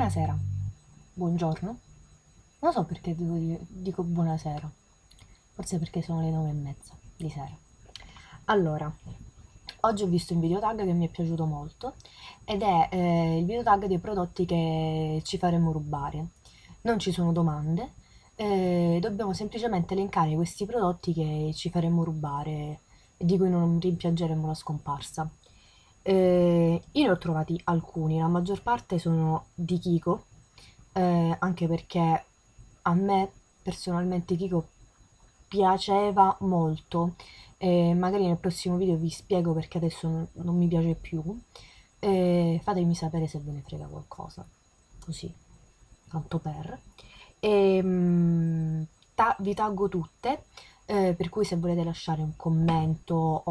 Buonasera, buongiorno. Non so perché dico buonasera, forse perché sono le 9:30 di sera. Allora, oggi ho visto un video tag che mi è piaciuto molto ed è il video tag dei prodotti che ci faremo rubare. Non ci sono domande, dobbiamo semplicemente elencare questi prodotti che ci faremo rubare e di cui non rimpiangeremo la scomparsa. Io ne ho trovati alcuni, la maggior parte sono di Kiko, anche perché a me personalmente Kiko piaceva molto. Magari nel prossimo video vi spiego perché adesso non mi piace più. Fatemi sapere se ve ne frega qualcosa, così, tanto per. Vi taggo tutte, per cui se volete lasciare un commento o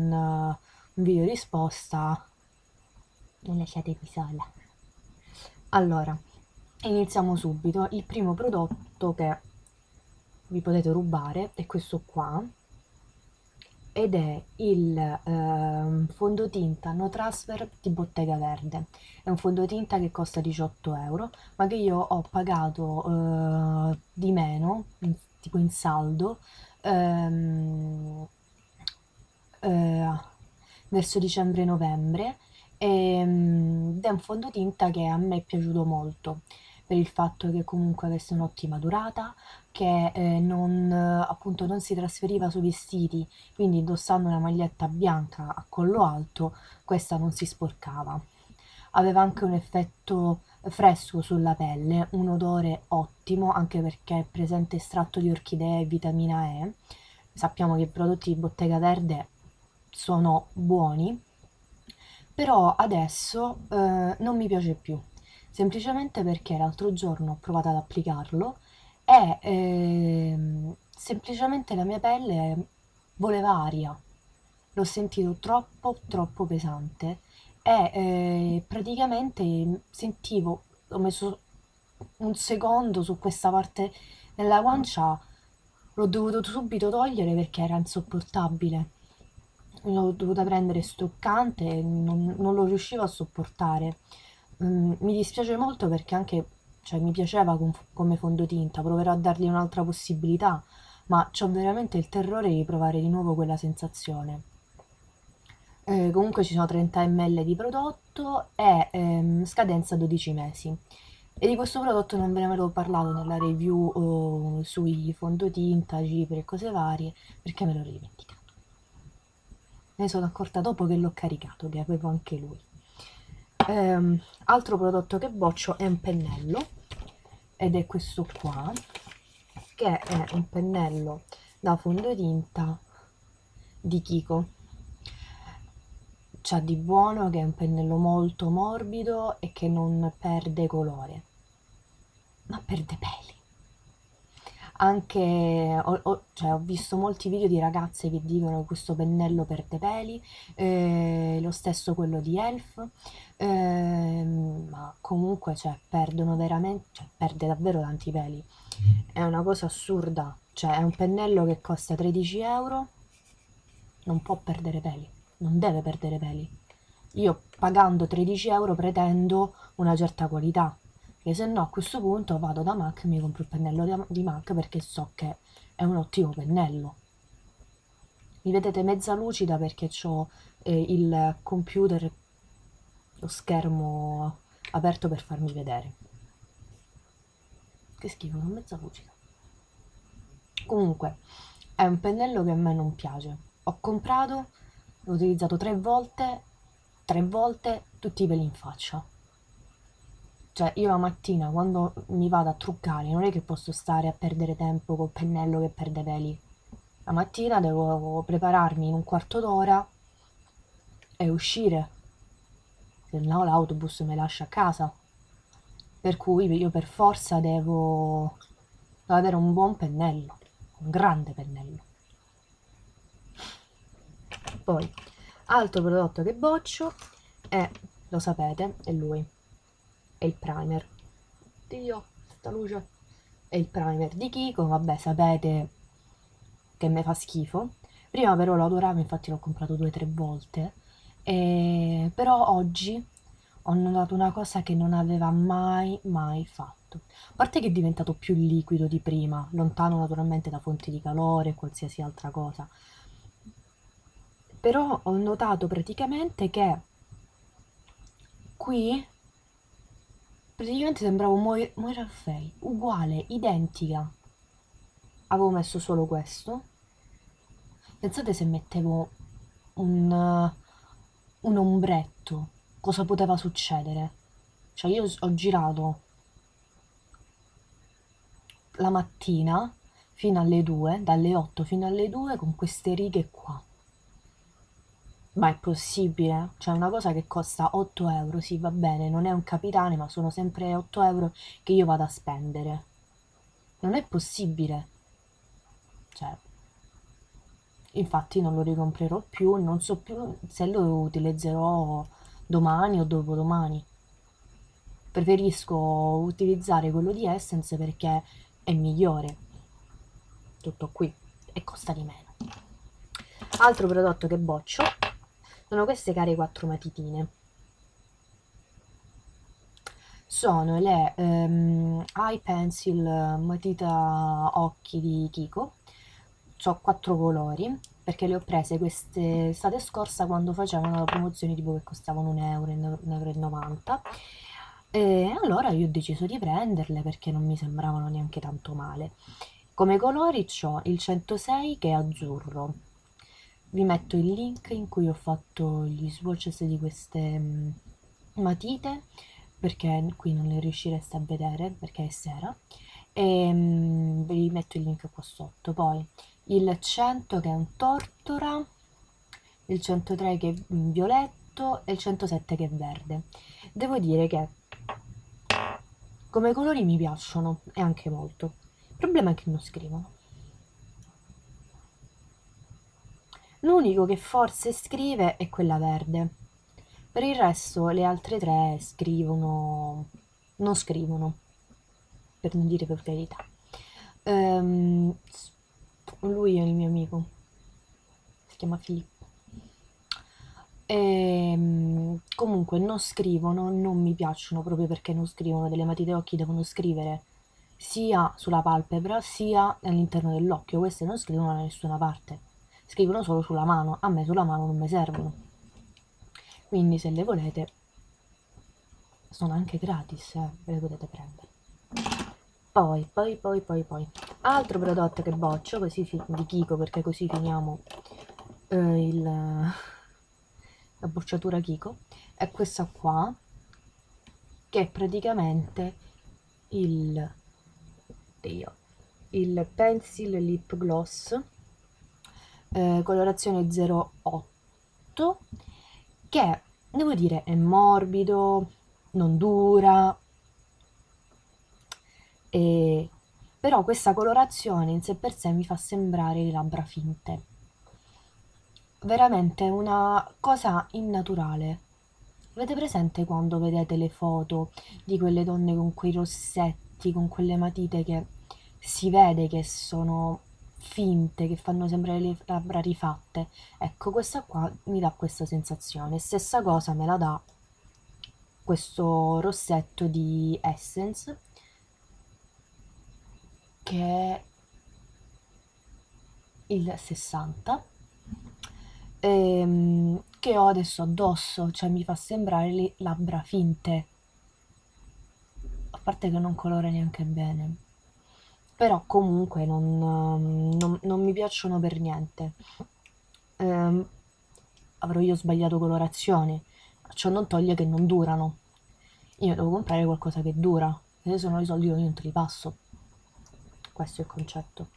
un video risposta, non lasciatemi sola. Allora, iniziamo subito. Il primo prodotto che vi potete rubare è questo qua ed è il fondotinta No Transfer di Bottega Verde. È un fondotinta che costa 18 euro, ma che io ho pagato di meno, tipo in saldo, ehm, eh, verso dicembre-novembre, ed è un fondotinta che a me è piaciuto molto per il fatto che comunque avesse un'ottima durata, che appunto non si trasferiva sui vestiti, quindi indossando una maglietta bianca a collo alto questa non si sporcava. Aveva anche un effetto fresco sulla pelle, un odore ottimo anche perché è presente estratto di orchidee e vitamina E. Sappiamo che i prodotti di Bottega Verde sono buoni, però adesso non mi piace più, semplicemente perché l'altro giorno ho provato ad applicarlo e semplicemente la mia pelle voleva aria. L'ho sentito troppo troppo pesante e praticamente sentivo, ho messo un secondo su questa parte della guancia, l'ho dovuto subito togliere perché era insopportabile. L'ho dovuta prendere stoccante e non lo riuscivo a sopportare. Mi dispiace molto perché anche, cioè, mi piaceva come fondotinta, proverò a dargli un'altra possibilità, ma ho veramente il terrore di provare di nuovo quella sensazione. Comunque ci sono 30 ml di prodotto e scadenza 12 mesi. E di questo prodotto non ve ne avevo parlato nella review sui fondotinta, cipri e cose varie, perché me l'ho dimenticato. Me ne sono accorta dopo che l'ho caricato, che avevo anche lui. Altro prodotto che boccio è un pennello, ed è questo qua, che è un pennello da fondotinta di Kiko. C'ha di buono che è un pennello molto morbido e che non perde colore, ma perde peli. Anche cioè, ho visto molti video di ragazze che dicono che questo pennello perde peli, lo stesso quello di Elf, ma comunque cioè, perdono veramente, cioè, perde davvero tanti peli. È una cosa assurda, cioè è un pennello che costa 13 euro, non può perdere peli, non deve perdere peli. Io pagando 13 euro pretendo una certa qualità, che se no a questo punto vado da MAC e mi compro il pennello di MAC perché so che è un ottimo pennello. Mi vedete mezza lucida perché ho il computer, lo schermo aperto per farmi vedere. Che schifo, sono mezza lucida. Comunque, è un pennello che a me non piace. Ho comprato, l'ho utilizzato 3 volte, tutti i peli in faccia. Cioè, io la mattina quando mi vado a truccare non è che posso stare a perdere tempo col pennello che perde peli. La mattina devo prepararmi in un quarto d'ora e uscire, se no l'autobus mi lascia a casa. Per cui io per forza devo avere un buon pennello, un grande pennello. Poi, altro prodotto che boccio è, lo sapete, è lui, è il primer. Dio, sta luce. È il primer di Kiko, vabbè, sapete che mi fa schifo. Prima però lo adoravo, infatti l'ho comprato 2 o 3 volte. Però oggi ho notato una cosa che non aveva mai fatto. A parte che è diventato più liquido di prima, lontano naturalmente da fonti di calore e qualsiasi altra cosa. Però ho notato praticamente che qui praticamente sembravo Moira Fey, uguale, identica. Avevo messo solo questo. Pensate se mettevo un ombretto, cosa poteva succedere? Cioè io ho girato la mattina fino alle 2, dalle 8 fino alle 2 con queste righe qua. Ma è possibile? Cioè una cosa che costa 8 euro, sì va bene, non è un capitale, ma sono sempre 8 euro che io vado a spendere. Non è possibile. Cioè, infatti non lo ricomprerò più, non so più se lo utilizzerò domani o dopodomani. Preferisco utilizzare quello di Essence perché è migliore. Tutto qui. E costa di meno. Altro prodotto che boccio sono queste care 4 matitine. Sono le Eye Pencil matita occhi di Kiko. Ho 4 colori perché le ho prese queste estate scorsa quando facevano la promozione tipo che costavano 1 euro, 1,90 euro. E allora io ho deciso di prenderle perché non mi sembravano neanche tanto male. Come colori ho il 106 che è azzurro. Vi metto il link in cui ho fatto gli swatches di queste matite perché qui non le riuscireste a vedere perché è sera e vi metto il link qua sotto. Poi il 100 che è un tortora, il 103 che è violetto e il 107 che è verde. Devo dire che come colori mi piacciono e anche molto. Il problema è che non scrivono. L'unico che forse scrive è quella verde. Per il resto le altre tre scrivono, non scrivono, per non dire per verità. Ehm, Lui è il mio amico, si chiama Filippo. Comunque non scrivono, non mi piacciono proprio perché non scrivono, delle matite occhi devono scrivere sia sulla palpebra sia all'interno dell'occhio, queste non scrivono da nessuna parte, scrivono solo sulla mano, a me sulla mano non mi servono, quindi se le volete sono anche gratis, ve le potete prendere. Poi, altro prodotto che boccio, così di Kiko, perché così finiamo la bocciatura Kiko, è questa qua, che è praticamente il, Dio, il Pencil Lip Gloss, colorazione 08, che devo dire è morbido, non dura, e però questa colorazione in sé per sé mi fa sembrare le labbra finte. Veramente una cosa innaturale. Avete presente quando vedete le foto di quelle donne con quei rossetti, con quelle matite che si vede che sono finte, che fanno sembrare le labbra rifatte? Ecco, questa qua mi dà questa sensazione. Stessa cosa me la dà questo rossetto di Essence che è il 60 che ho adesso addosso, cioè mi fa sembrare le labbra finte, a parte che non colora neanche bene, però comunque non mi piacciono per niente. Ehm, Avrò io sbagliato colorazione, ciò non toglie che non durano. Io devo comprare qualcosa che dura, e se sono i soldi io non te li passo. Questo è il concetto.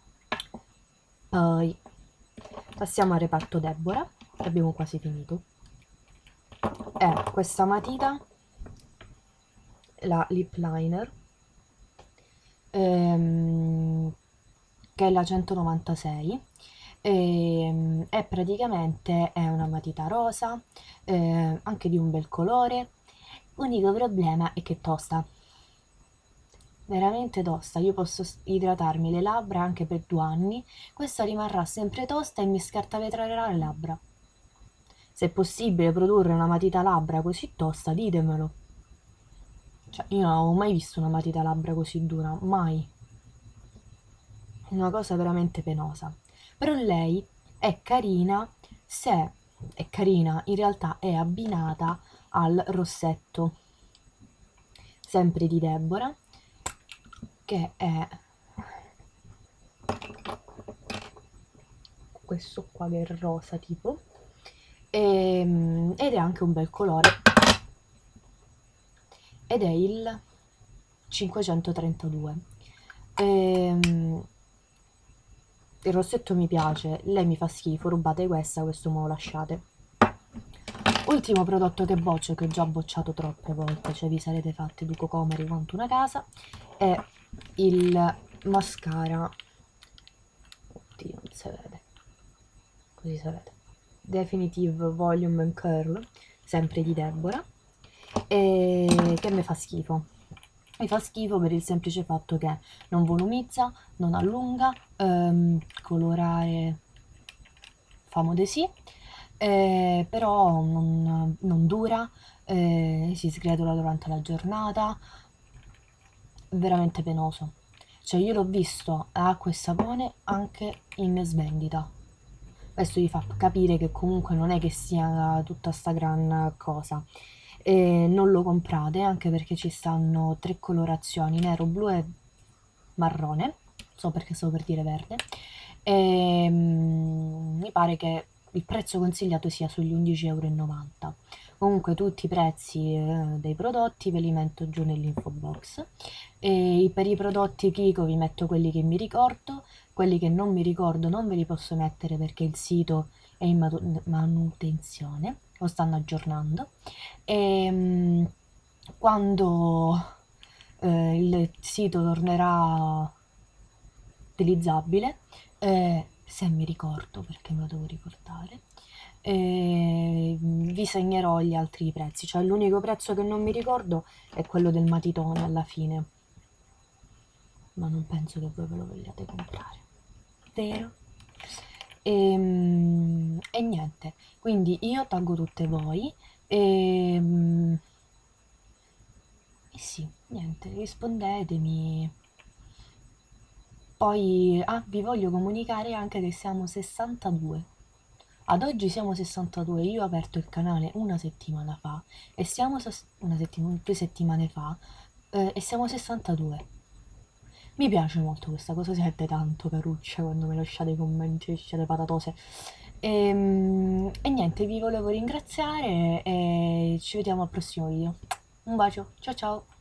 Poi passiamo al reparto Deborah, abbiamo quasi finito. È questa matita, la lip liner, ehm, che è la 196, è praticamente è una matita rosa, anche di un bel colore. L'unico problema è che è tosta, veramente tosta. Io posso idratarmi le labbra anche per 2 anni, questa rimarrà sempre tosta e mi scartavetrerà le labbra. Se è possibile produrre una matita labbra così tosta, ditemelo. Cioè, io non avevo mai visto una matita labbra così dura, mai. È una cosa veramente penosa. Però lei è carina se è carina, in realtà è abbinata al rossetto, sempre di Deborah, che è questo qua che è rosa tipo, ed è anche un bel colore, ed è il 532. Il rossetto mi piace, lei mi fa schifo, rubate questa, questo me lo lasciate. Ultimo prodotto che boccio, che ho già bocciato troppe volte, cioè vi sarete fatti due cocomeri quanto una casa, è il mascara, oddio non si vede, così si vede, Definitive Volume and Curl, sempre di Deborah, e che mi fa schifo. Mi fa schifo per il semplice fatto che non volumizza, non allunga, colorare famo de sì, però non dura, si sgretola durante la giornata, è veramente penoso. Cioè io l'ho visto a acqua e sapone anche in svendita. Questo vi fa capire che comunque non è che sia tutta sta gran cosa. Non lo comprate anche perché ci stanno tre colorazioni, nero, blu e marrone, so perché stavo per dire verde, e mi pare che il prezzo consigliato sia sugli 11,90 €. Comunque tutti i prezzi dei prodotti ve li metto giù nell'info box, e per i prodotti Kiko vi metto quelli che mi ricordo, quelli che non mi ricordo non ve li posso mettere perché il sito è in manutenzione, lo stanno aggiornando, e quando il sito tornerà utilizzabile, se mi ricordo perché me lo devo ricordare, vi segnerò gli altri prezzi, cioè l'unico prezzo che non mi ricordo è quello del matitone alla fine, ma non penso che voi ve lo vogliate comprare, vero? E niente, quindi io taggo tutte voi e, e sì, niente, rispondetemi. Poi, vi voglio comunicare anche che siamo 62. Ad oggi siamo 62, io ho aperto il canale una settimana fa e siamo una settimana, 2 settimane fa, e siamo 62. Mi piace molto questa cosa, siete tanto carucce quando mi lasciate i commenti, lasciate patatose. E niente, vi volevo ringraziare e ci vediamo al prossimo video. Un bacio, ciao ciao!